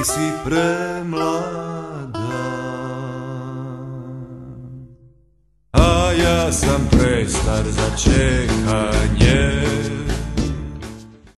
si premlada, a ja sam prestar za čekanje.